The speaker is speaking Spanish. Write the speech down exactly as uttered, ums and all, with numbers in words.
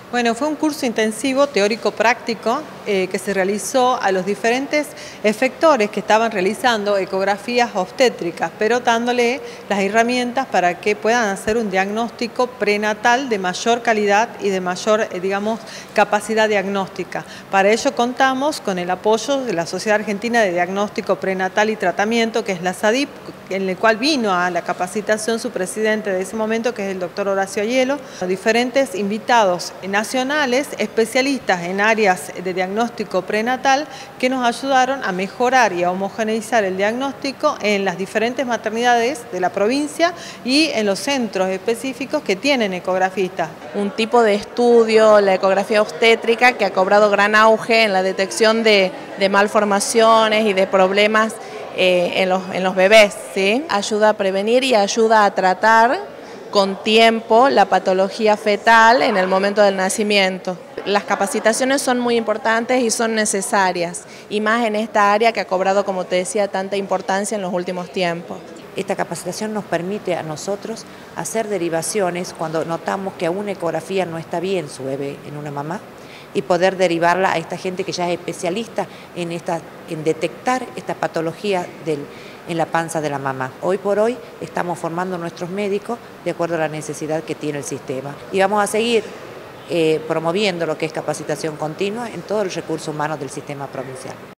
Bueno, fue un curso intensivo teórico-práctico eh, que se realizó a los diferentes efectores que estaban realizando ecografías obstétricas, pero dándole las herramientas para que puedan hacer un diagnóstico prenatal de mayor calidad y de mayor, eh, digamos, capacidad diagnóstica. Para ello contamos con el apoyo de la Sociedad Argentina de Diagnóstico Prenatal y Tratamiento, que es la SADIP, en el cual vino a la capacitación su presidente de ese momento, que es el doctor Horacio Aiello, diferentes invitados nacionales, especialistas en áreas de diagnóstico prenatal, que nos ayudaron a mejorar y a homogeneizar el diagnóstico en las diferentes maternidades de la provincia y en los centros específicos que tienen ecografistas. Un tipo de estudio, la ecografía obstétrica, que ha cobrado gran auge en la detección de, de malformaciones y de problemas eh, en, los, en los bebés, ¿sí? Ayuda a prevenir y ayuda a tratar con tiempo la patología fetal en el momento del nacimiento. Las capacitaciones son muy importantes y son necesarias, y más en esta área que ha cobrado, como te decía, tanta importancia en los últimos tiempos. Esta capacitación nos permite a nosotros hacer derivaciones cuando notamos que a una ecografía no está bien su bebé en una mamá, y poder derivarla a esta gente que ya es especialista en, esta, en detectar esta patología del, en la panza de la mamá. Hoy por hoy estamos formando nuestros médicos de acuerdo a la necesidad que tiene el sistema. Y vamos a seguir eh, promoviendo lo que es capacitación continua en todos los recursos humanos del sistema provincial.